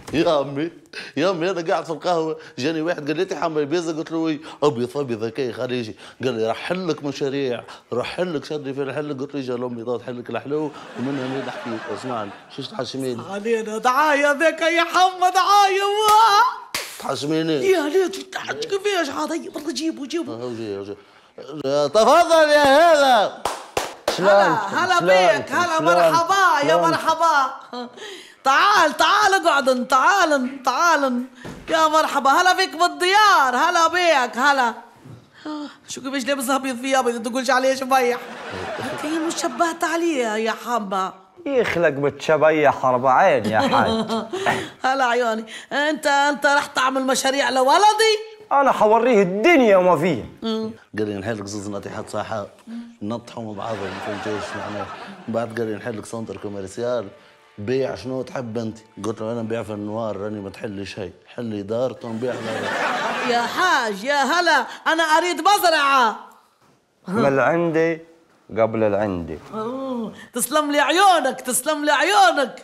يا عمي انا قاعد في القهوه جاني واحد قال لي حمى بيزا، قلت له وي ابيض ابيض هكاي خارجي، قال لي راح لك مشاريع، راح لك شدني في الحل، قلت له اجا لامي ضاد حلك الحلو ومنها نريد احكي. اسمعني شوش تحشميني علينا دعايه ذاك يا حمى دعايه تحشميني يا ليت تحت كيفاش عاد والله جيبوا تفضل يا هلا. هلا بيك، هلا مرحبا يا مرحبا. تعال اقعد، تعال يا مرحبا. هلا بيك بالديار، هلا بيك هلا. شو كيفاش لابس ابيض في ابيض تقولش عليه شبيح؟ كاين مش شبهت عليه يا حبه. يخلق بتشبيح 40 يا حاج. هلا عيوني. انت رح تعمل مشاريع لولدي؟ انا حوريه الدنيا وما فيها. قال لي نحل لك زوز ناطحات صحاب نطحوا مع بعضهم، ما فهمتوش معناه. بعد قال لي نحل لك سنتر كوميرسيال، بيع شنو تحب انت؟ قلت له انا نبيع في النوار، راني ما تحل لي شيء، حل لي دار ونبيع دار. يا حاج يا هلا، انا اريد مزرعه من عندي قبل العندي. تسلم لي عيونك، تسلم لي عيونك.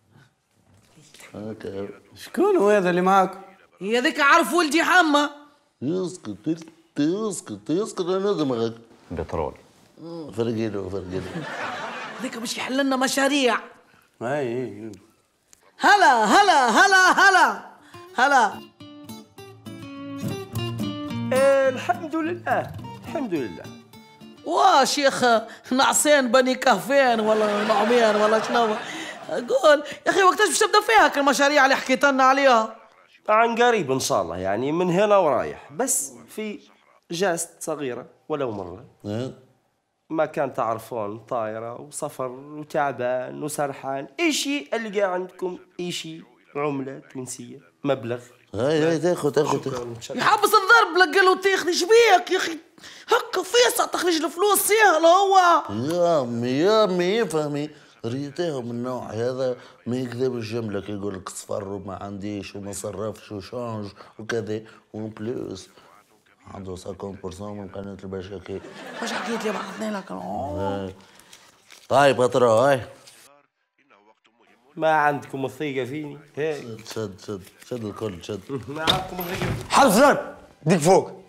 شكون هو هذا اللي معاكم؟ هي ذيك عارف ولدي حمى. يسكت انا دماغك بترول. فرقي له ذيك باش يحل لنا مشاريع. اي هلا الحمد لله الحمد لله. شيخ نعسين بني كهفين ولا نعمين ولا شنو؟ قول يا اخي وقتاش باش تبدا فيها المشاريع اللي حكيت لنا عليها؟ عن قريب ان شاء الله، يعني من هنا ورايح، بس في جاست صغيره ولو مره. ما كان تعرفون طايره وسفر وتعبان وسرحان، اشي القى عندكم اشي عمله تونسيه مبلغ. هاي تاخذ يحبس الضرب لقى له تاخذ شبيك يا اخي، هكا فيصع تخرج الفلوس سهل هو. يا عمي يفهمي ريتهم من النوع هذا ما يكذبش جملك، يقول لك صفر وما عنديش وما صرفش وشانج وكذا، وبلوس عنده 50% من قناة البشاكي. واش حكيت لي بعثني لك؟ طيب اطرا هاي. ما عندكم الثقة فيني؟ هيك شد الكل شد. ما عندكم الثقة فيني؟ حرزان ديك فوق.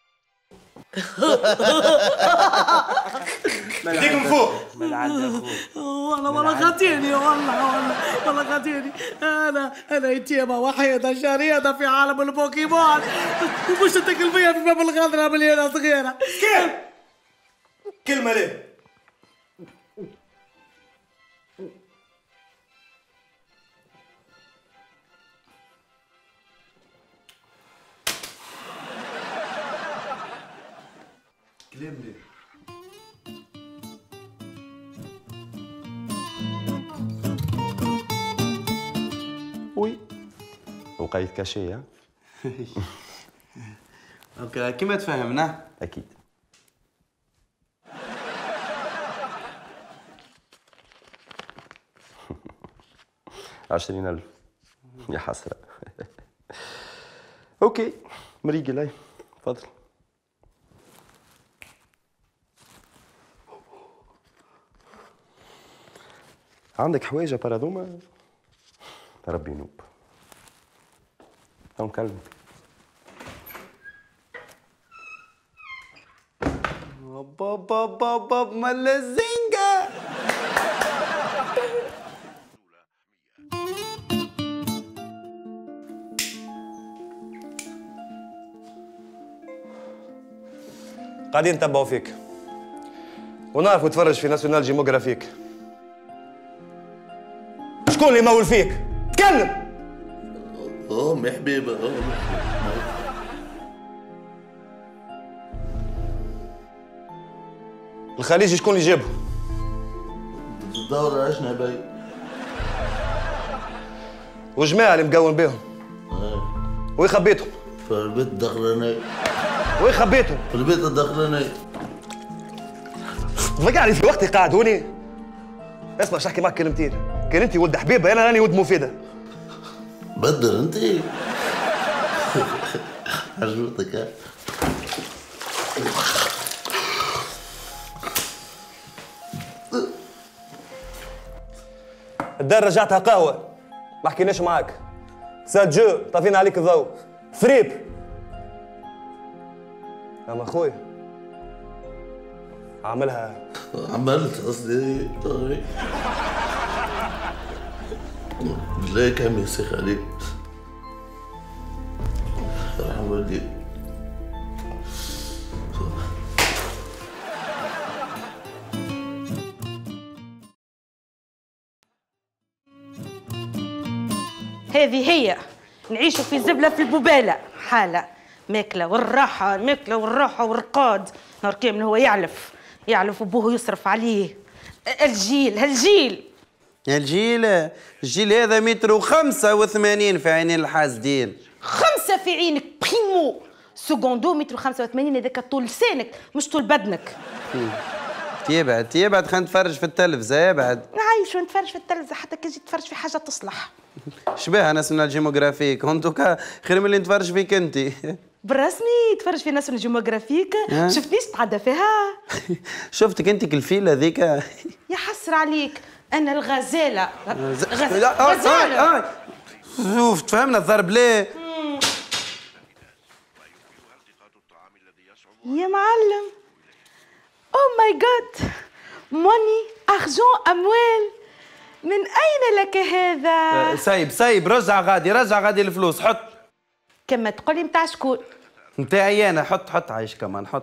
ديك من فوق. من عند اخوك. والله خاتيني، والله خاتيني. انا يتيمه وحيده شريده في عالم البوكيمون، ومش تتكل فيها في باب الغدره مليانه صغيره. كيف؟ كلمة ليه؟ كلمني. وي وقيت كاشية. اوكي كيما تفهمنا؟ اكيد. عشرين ألف يا حسرة. اوكي مريقل هاي تفضل. عندك حوايج بارادوما؟ ربي ينوب. نكلمك. باب مال الزنقة. قاعدين نتبعوا فيك ونعرف نتفرج في ناسيونال جيموغرافيك. شكون اللي يمول فيك؟ تكلم. امي حبيبه الخليجي شكون اللي جابه؟ الدورة أجنبي. وجماعة اللي مقون بيهم. وين خبيتهم؟ في البيت الدخلاني. وين خبيتهم؟ في البيت الدخلاني. ضيعني في وقتي قاعد هوني. اسمع باش نحكي معك كلمتين، كان انت ولد حبيبه انا راني ولد مفيده. بدر انت عجبتك ها؟ الدار رجعتها قهوه، ما حكيناش معاك. ساجو طافين عليك الضوء. فريب. اما اخويا عملها. عملت قصدي بالله كان يسيخ عليك. عملي هذه هي نعيشوا في زبلة في الببالة حالة ماكلة والراحة، ماكلة والراحة والرقاد. نهار كامل هو يعلف وابوه يصرف عليه. الجيل الجيل هذا 1.85 في عينين الحاسدين. 5 في عينك بريمو. سكوندو 1.85 هذاك طول لسانك مش طول بدنك. تيبعد خلينا نتفرج في التلفزة. ابعد عايش ونتفرج في التلفزة حتى كي تجي تتفرج في حاجة تصلح. شبيه ناس من الجيموغرافيك هونتوكا خير من اللي نتفرج فيك انت. بالرسمي تفرج في ناس من الجيموغرافيك. شفتنيش تتعدى فيها. شفتك انت الفيل هذيك. يا حسر عليك انا الغزالة. غزالة. شوف تفهمنا الضرب ليه. يا معلم او ماي جاد موني ارجون اموال من اين لك هذا؟ سايب رجع غادي الفلوس. حط كما تقولي متاع شكون؟ نتاعي انا. حط عايش كمان حط.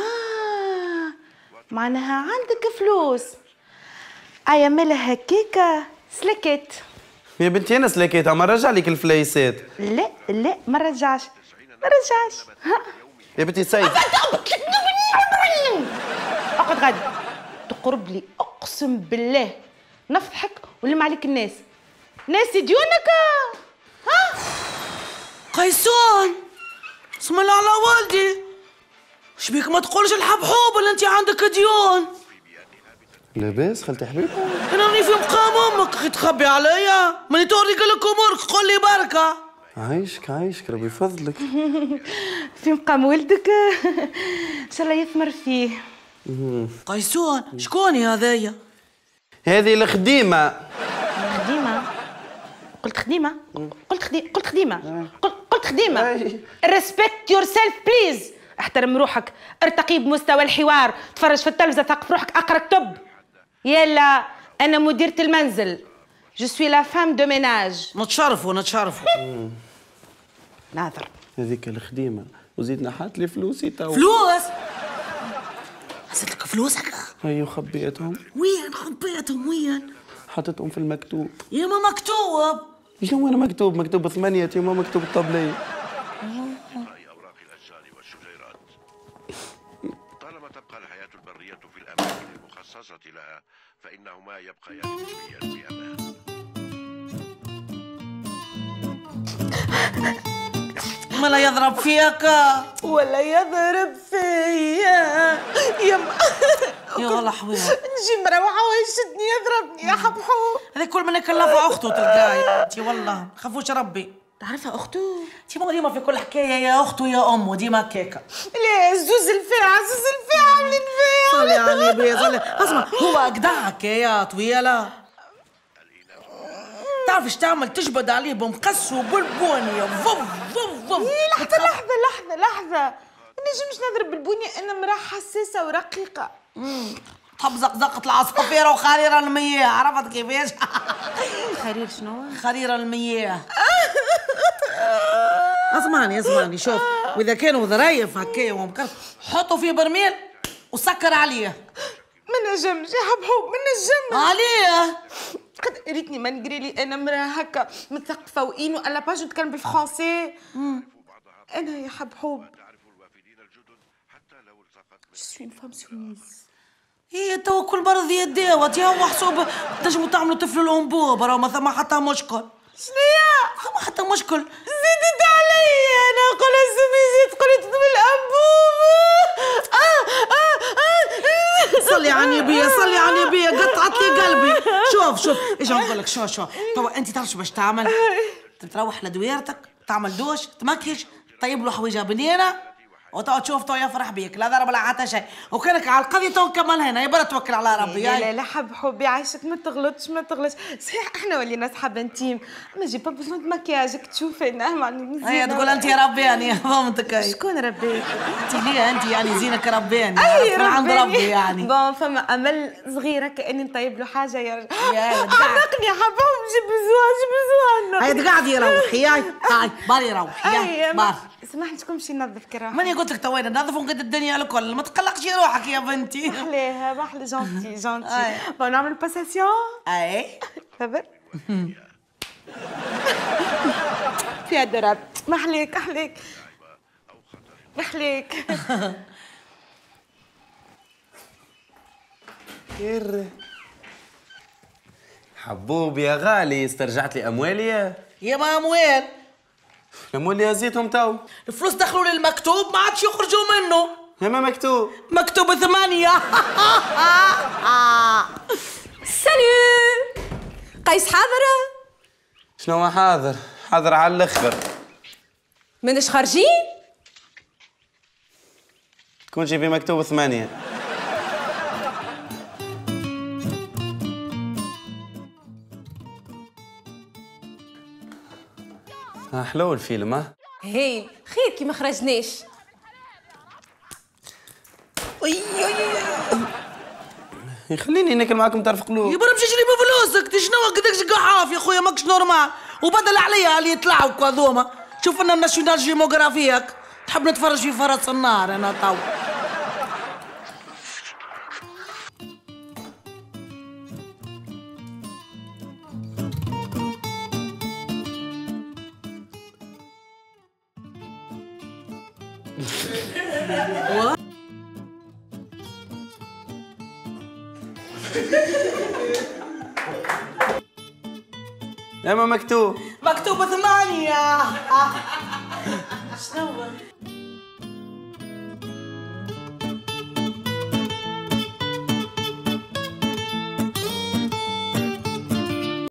معناها عندك فلوس. اياملها هكاكا سلكت. يا بنتي انا سلكيت اما رجع لك الفليسات. لا ما رجعش. يا بنتي سايب. اقعد غادي تقرب لي اقسم بالله نفضحك ولم عليك الناس ديونك. قيسون اسم الله على والدي. شبيك ما تقولش الحبحوب اللي انت عندك ديون. لاباس خالتي حبيبه. انا راني في مقام امك اخي تخبي عليا. ماني توريك لك امورك تقول لي بركه. عايشك ربي يفضلك. في مقام ولدك ان شاء الله يثمر فيه. قيسون شكون هذايا؟ هذه الخديمه. قلت خديمه. ريسبكت يور سيلف بليز. احترم روحك، ارتقي بمستوى الحوار، تفرج في التلفزه، ثقف روحك، اقرا كتب. يلا انا مديرة المنزل. جو سوي لا فام دو ميناج. نتشرفوا ناظر هذيك الخديمه وزيدنا حاط لي فلوسي تو. فلوس؟ حسيت لك فلوسك؟ ايوه خبيتهم. وين خبيتهم وين؟ حطيتهم في المكتوب. يا ما مكتوب. شنو انا مكتوب 8 يما مكتوب الطبلية. أوراق الأشجار والشجيرات. طالما تبقى الحياة البرية في الأماكن المخصصة لها فإنهما يبقيان نسبيا بأمان. ما لا يضرب فيك ولا يضرب فيا يا والله حويل. نجي مروعه ويشدني يضربني يا حبحوب. هذا كل من يكلفها اخته تلقاي. انت والله خافوش ربي. تعرفها اخته؟ انت ديما في كل حكايه يا اخته يا امه ديما كيكه. لا زوز الفاعة عاملين فيها. صلي على النبي صلي. اسمع هو اجدع حكايه طويله. تعرف ايش تعمل؟ تجبد عليه بمقص وبالبونيه. لحظة نجمش نضرب بالبنية. انا مراه حساسة ورقيقة. تحب زقزقة العصافير وخريرة المياه. عرفت كيفاش؟ خرير شنو؟ خريرة المياه. اسمعني شوف، واذا كانوا ظرايف هكايا ومكرر حطوا فيه برميل وسكر عليه. ما نجمش يا حبحوب ما نجمش. عليه قد ريتني ما نقري لي انا مراه هكا مثقفة وإنو ألا باج نتكلم بالفرنسي. انا يا حبحوب جو سوي فام سويس. هي تو كل مرض يداوت يا هو حسوب تنجموا تعملوا طفل الانبوب. راه ما ثم حتى مشكل. شنيا؟ ثم حتى مشكل. زيدت علي انا قول الزمي زيد قلت بالانبوب. صلي على النبي قطعت لي قلبي. شوف ايش نقول لك. شوف توا انت تعرف باش تعمل؟ تروح لدويرتك تعمل دوش تمكيش طيب له حويجه بنينه وتو تشوف تو يفرح بيك، لا ضرب لا حتى شيء، وكانك على القضية تو نكمل هنا، يبقى توكل على ربي. لا لا لا حبي عايشك ما تغلطش ما تغلطش، صحيح احنا ولينا صحاب انتيم، ما جي با بزون مكياجك تشوفينا معني هي تقول انت يا رباني فهمتك. شكون ربيك؟ انت ليه انت يعني زينك رباني من عند ربي يعني. بون فما امل صغيره كاني نطيب له حاجه يرجع. عمقني حبهم جيب بزوان هاي تقعدي روحي هاي باري روحي بار. سمحني تكون مشي ننظف كراهه. ماني قلت لك توين ننظف ونقد الدنيا الكل، ما تقلقش روحك يا بنتي. محليها محلى جونتي جونتي. بون نعمل باساسيون. اي صبر. في يد رب محليك محليك محليك. كير حبوب يا غالي، استرجعت لي اموالي. يا ما اموال الاموال اللي هزيتهم تو، الفلوس دخلوا للمكتوب ما عادش يخرجوا منه. يا ما مكتوب 8. سالو قيس حاضرة؟ شنو حاضر؟ حاضر على الاخر. منش خارجين؟ تكون شي في مكتوب 8. حلو الفيلم ها؟ هي خير كي ما خرجناش. يخليني ناكل معاكم طرف قلوب. يبا نمشي نشري بفلوسك، شنو قدكش قحاف يا خويا ماكش نورمال، وبدل عليا اللي يطلعوا هذوما. شوف لنا الناشونال جيموغرافيك، تحب نتفرج في فرس النار انا تو. يا ما مكتوب 8.